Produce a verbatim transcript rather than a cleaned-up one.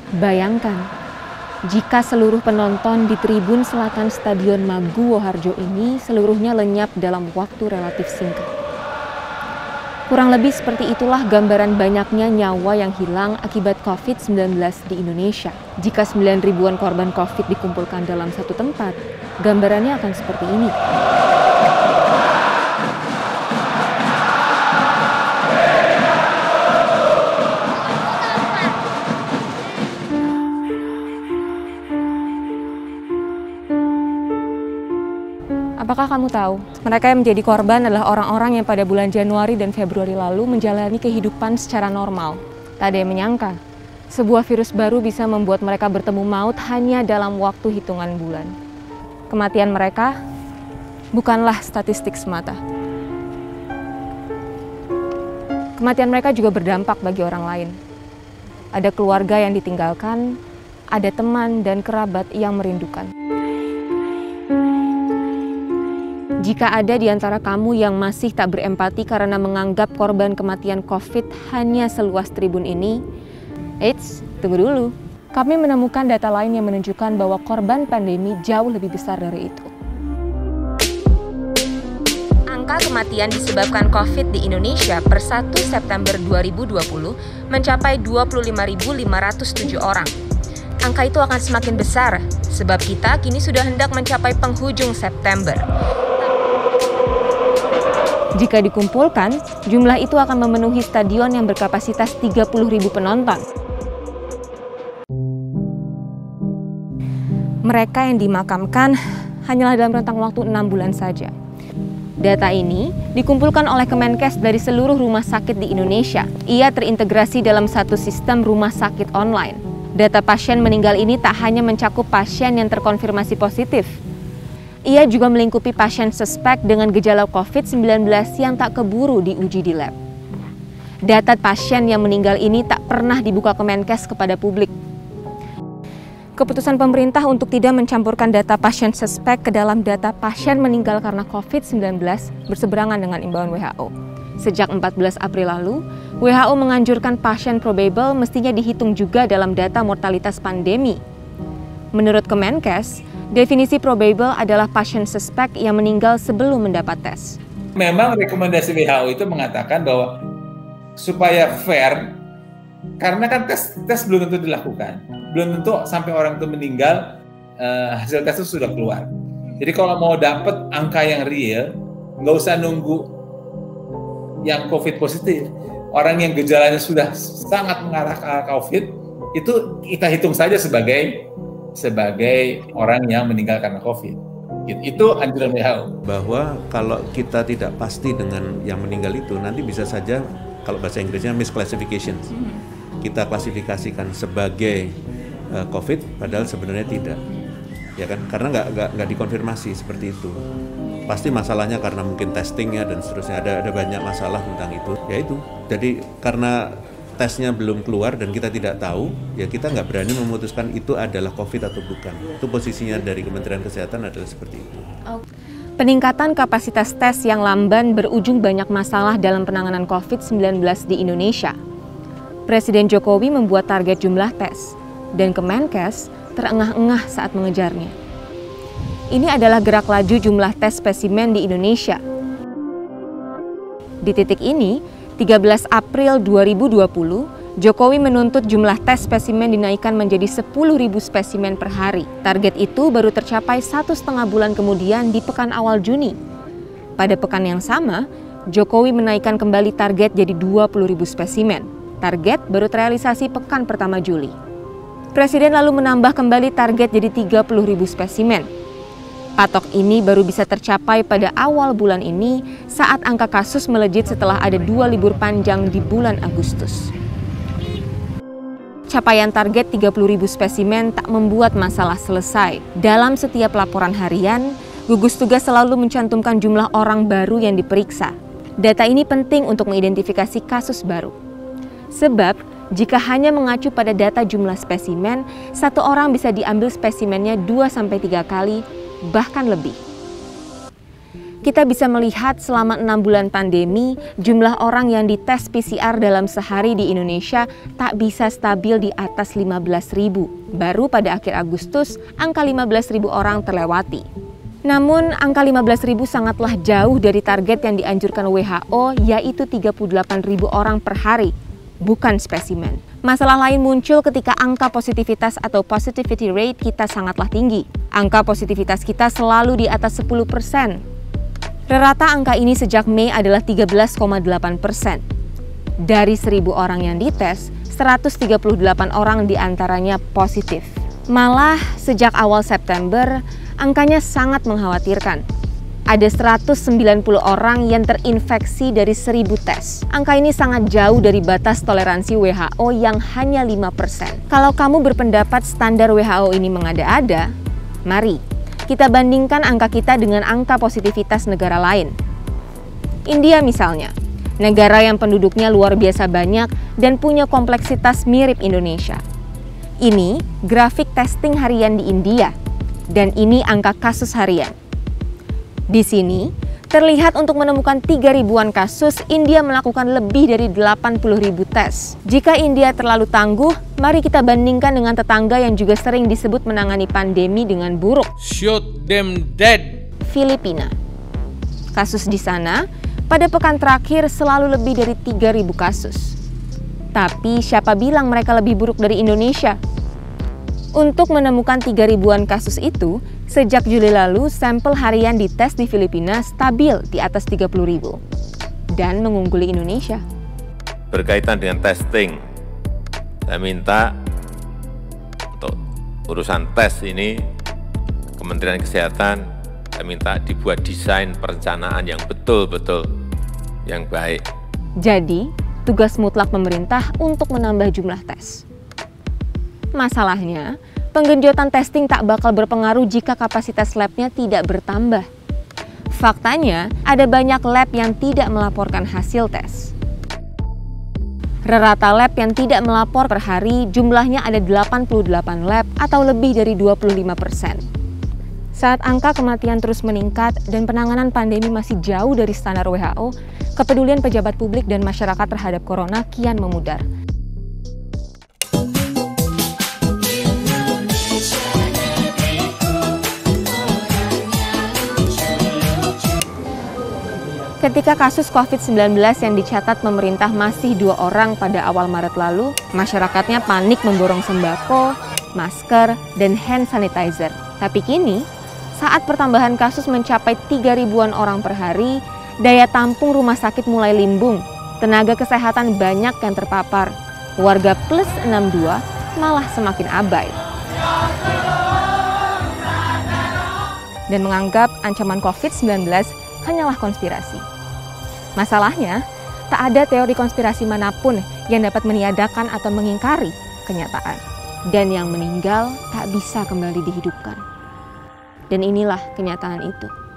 Bayangkan, jika seluruh penonton di tribun selatan Stadion Maguwo Harjo ini seluruhnya lenyap dalam waktu relatif singkat. Kurang lebih seperti itulah gambaran banyaknya nyawa yang hilang akibat covid sembilan belas di Indonesia. Jika sembilan ribuan korban COVID dikumpulkan dalam satu tempat, gambarannya akan seperti ini. Apakah kamu tahu, mereka yang menjadi korban adalah orang-orang yang pada bulan Januari dan Februari lalu menjalani kehidupan secara normal. Tak ada yang menyangka, sebuah virus baru bisa membuat mereka bertemu maut hanya dalam waktu hitungan bulan. Kematian mereka bukanlah statistik semata. Kematian mereka juga berdampak bagi orang lain. Ada keluarga yang ditinggalkan, ada teman dan kerabat yang merindukan. Jika ada di antara kamu yang masih tak berempati karena menganggap korban kematian COVID hanya seluas tribun ini, eits, tunggu dulu. Kami menemukan data lain yang menunjukkan bahwa korban pandemi jauh lebih besar dari itu. Angka kematian disebabkan COVID di Indonesia per satu September dua ribu dua puluh mencapai dua puluh lima ribu lima ratus tujuh orang. Angka itu akan semakin besar, sebab kita kini sudah hendak mencapai penghujung September. Jika dikumpulkan, jumlah itu akan memenuhi stadion yang berkapasitas tiga puluh ribu penonton. Mereka yang dimakamkan hanyalah dalam rentang waktu enam bulan saja. Data ini dikumpulkan oleh Kemenkes dari seluruh rumah sakit di Indonesia. Ia terintegrasi dalam satu sistem rumah sakit online. Data pasien meninggal ini tak hanya mencakup pasien yang terkonfirmasi positif. Ia juga melingkupi pasien suspek dengan gejala covid sembilan belas yang tak keburu diuji di lab. Data pasien yang meninggal ini tak pernah dibuka Kemenkes kepada publik. Keputusan pemerintah untuk tidak mencampurkan data pasien suspek ke dalam data pasien meninggal karena covid sembilan belas berseberangan dengan imbauan W H O. Sejak empat belas April lalu, W H O menganjurkan pasien probable mestinya dihitung juga dalam data mortalitas pandemi. Menurut Kemenkes, definisi probable adalah pasien suspek yang meninggal sebelum mendapat tes. Memang rekomendasi W H O itu mengatakan bahwa supaya fair, karena kan tes tes belum tentu dilakukan, belum tentu sampai orang itu meninggal uh, hasil tes itu sudah keluar. Jadi kalau mau dapat angka yang real, nggak usah nunggu yang COVID positif. Orang yang gejalanya sudah sangat mengarah ke COVID, itu kita hitung saja sebagai sebagai orang yang meninggal karena COVID. Itu anjuran W H O. Bahwa kalau kita tidak pasti dengan yang meninggal itu, nanti bisa saja, kalau bahasa Inggrisnya misclassification. Kita klasifikasikan sebagai uh, COVID, padahal sebenarnya tidak. Ya kan? Karena nggak, nggak, nggak dikonfirmasi seperti itu. Pasti masalahnya karena mungkin testingnya dan seterusnya. Ada, ada banyak masalah tentang itu. Ya itu. Jadi karena tesnya belum keluar dan kita tidak tahu, ya kita nggak berani memutuskan itu adalah COVID atau bukan. Itu posisinya dari Kementerian Kesehatan adalah seperti itu. Peningkatan kapasitas tes yang lamban berujung banyak masalah dalam penanganan covid sembilan belas di Indonesia. Presiden Jokowi membuat target jumlah tes, dan Kemenkes terengah-engah saat mengejarnya. Ini adalah gerak laju jumlah tes spesimen di Indonesia. Di titik ini, tiga belas April dua ribu dua puluh, Jokowi menuntut jumlah tes spesimen dinaikkan menjadi sepuluh ribu spesimen per hari. Target itu baru tercapai satu setengah bulan kemudian di pekan awal Juni. Pada pekan yang sama, Jokowi menaikkan kembali target jadi dua puluh ribu spesimen. Target baru terrealisasi pekan pertama Juli. Presiden lalu menambah kembali target jadi tiga puluh ribu spesimen. Patok ini baru bisa tercapai pada awal bulan ini saat angka kasus melejit setelah ada dua libur panjang di bulan Agustus. Capaian target tiga puluh ribu spesimen tak membuat masalah selesai. Dalam setiap laporan harian, gugus tugas selalu mencantumkan jumlah orang baru yang diperiksa. Data ini penting untuk mengidentifikasi kasus baru. Sebab, jika hanya mengacu pada data jumlah spesimen, satu orang bisa diambil spesimennya dua sampai tiga kali, bahkan lebih. kita bisa melihat selama enam bulan pandemi, jumlah orang yang dites P C R dalam sehari di Indonesia tak bisa stabil di atas lima belas ribu. Baru pada akhir Agustus, angka lima belas ribu orang terlewati. Namun, angka lima belas ribu sangatlah jauh dari target yang dianjurkan W H O, yaitu tiga puluh delapan ribu orang per hari, bukan spesimen. Masalah lain muncul ketika angka positivitas atau positivity rate kita sangatlah tinggi. Angka positivitas kita selalu di atas sepuluh persen. Rata angka ini sejak Mei adalah tiga belas koma delapan persen. Dari seribu orang yang dites, seratus tiga puluh delapan orang diantaranya positif. Malah sejak awal September, angkanya sangat mengkhawatirkan. Ada seratus sembilan puluh orang yang terinfeksi dari seribu tes. Angka ini sangat jauh dari batas toleransi W H O yang hanya lima persen. Kalau kamu berpendapat standar W H O ini mengada-ada, mari kita bandingkan angka kita dengan angka positivitas negara lain. India misalnya, negara yang penduduknya luar biasa banyak dan punya kompleksitas mirip Indonesia. Ini grafik testing harian di India, dan ini angka kasus harian. Di sini, terlihat untuk menemukan tiga ribuan kasus, India melakukan lebih dari delapan puluh ribu tes. Jika India terlalu tangguh, mari kita bandingkan dengan tetangga yang juga sering disebut menangani pandemi dengan buruk. Shoot them dead. Filipina. Kasus di sana, pada pekan terakhir selalu lebih dari tiga ribu kasus. Tapi siapa bilang mereka lebih buruk dari Indonesia? Untuk menemukan tiga ribuan kasus itu, sejak Juli lalu sampel harian dites di Filipina stabil di atas tiga puluh ribu dan mengungguli Indonesia. Berkaitan dengan testing, saya minta untuk urusan tes ini, Kementerian Kesehatan, saya minta dibuat desain perencanaan yang betul-betul yang baik. Jadi, tugas mutlak pemerintah untuk menambah jumlah tes. Masalahnya, penggenjotan testing tak bakal berpengaruh jika kapasitas labnya tidak bertambah. Faktanya, ada banyak lab yang tidak melaporkan hasil tes. Rata lab yang tidak melapor per hari jumlahnya ada delapan puluh delapan lab atau lebih dari dua puluh lima persen. Saat angka kematian terus meningkat dan penanganan pandemi masih jauh dari standar W H O, kepedulian pejabat publik dan masyarakat terhadap corona kian memudar. Ketika kasus covid sembilan belas yang dicatat pemerintah masih dua orang pada awal Maret lalu, masyarakatnya panik memborong sembako, masker, dan hand sanitizer. Tapi kini, saat pertambahan kasus mencapai tiga ribuan orang per hari, daya tampung rumah sakit mulai limbung, tenaga kesehatan banyak yang terpapar, warga plus enam puluh dua malah semakin abai. Dan menganggap ancaman covid sembilan belas hanyalah konspirasi. Masalahnya, tak ada teori konspirasi manapun yang dapat meniadakan atau mengingkari kenyataan. Dan yang meninggal tak bisa kembali dihidupkan. Dan inilah kenyataan itu.